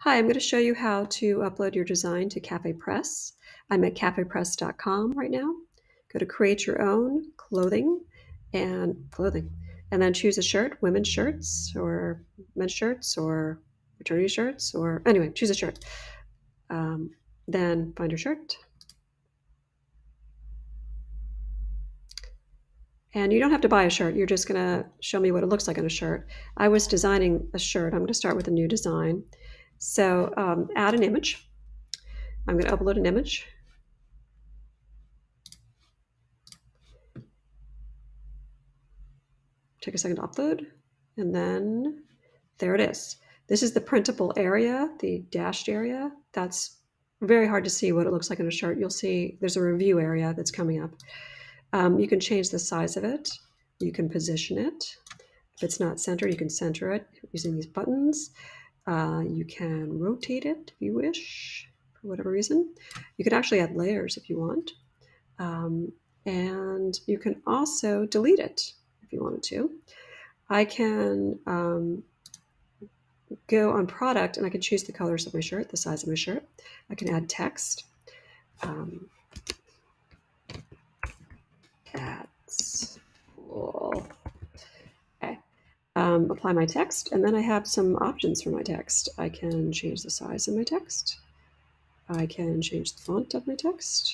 Hi, I'm going to show you how to upload your design to CafePress. I'm at cafepress.com right now. Go to create your own clothing, and then choose a shirt, women's shirts or men's shirts or fraternity shirts, or anyway, choose a shirt. Then find your shirt. And you don't have to buy a shirt. You're just going to show me what it looks like on a shirt. I was designing a shirt. I'm going to start with a new design. So add an image. I'm going to upload an image. Take a second to upload, and then there it is. This is the printable area, the dashed area. That's very hard to see what it looks like in a shirt. You'll see there's a review area that's coming up. You can change the size of it. You can position it. If it's not centered, you can center it using these buttons. You can rotate it if you wish, for whatever reason. You can actually add layers if you want. And you can also delete it if you wanted to. I can go on product and I can choose the colors of my shirt, the size of my shirt. I can add text. Cats. Cool. Okay. Apply my text, and then I have some options for my text. I can change the size of my text. I can change the font of my text.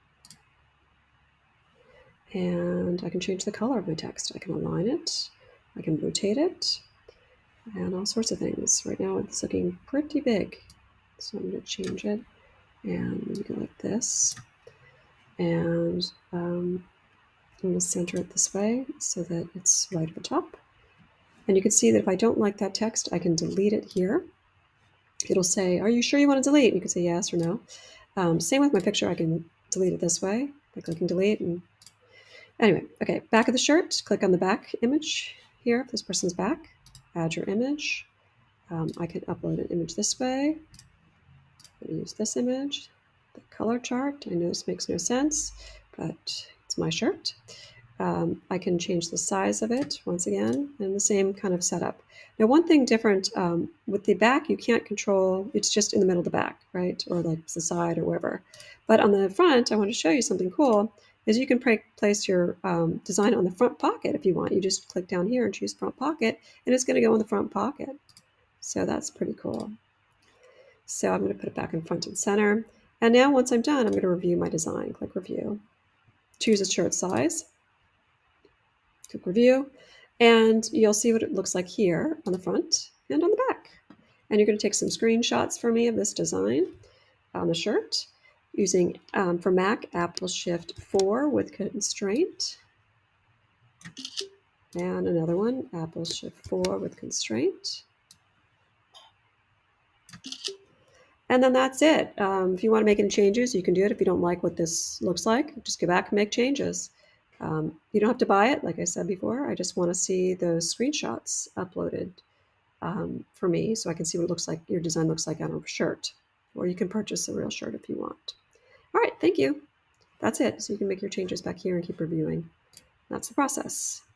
And I can change the color of my text. I can align it. I can rotate it. And all sorts of things. Right now it's looking pretty big. So I'm going to change it and go like this. And I'm going to center it this way so that it's right at the top. And you can see that if I don't like that text, I can delete it here. It'll say, are you sure you want to delete? You can say yes or no. Same with my picture. I can delete it this way by clicking delete. And anyway, okay, back of the shirt, click on the back image here. If this person's back, add your image. I can upload an image this way. I'm going to use this image. The color chart, I know this makes no sense, but it's my shirt. I can change the size of it once again, and the same kind of setup. Now, one thing different with the back, you can't control, it's just in the middle of the back, right? Or like the side or wherever. But on the front, I want to show you something cool, is you can place your design on the front pocket if you want. You just click down here and choose front pocket, and it's going to go in the front pocket. So that's pretty cool. So I'm going to put it back in front and center. And now once I'm done, I'm going to review my design. Click review. Choose a shirt size. Click review. And you'll see what it looks like here on the front and on the back. And you're going to take some screenshots for me of this design on the shirt using, for Mac, Apple Shift 4 with constraint. And another one, Apple Shift 4 with constraint. And then that's it. If you want to make any changes, you can do it. If you don't like what this looks like, just go back and make changes. You don't have to buy it, like I said before. I just want to see those screenshots uploaded for me so I can see what it looks like, your design looks like on a shirt. Or you can purchase a real shirt if you want. All right, thank you. That's it. So you can make your changes back here and keep reviewing. That's the process.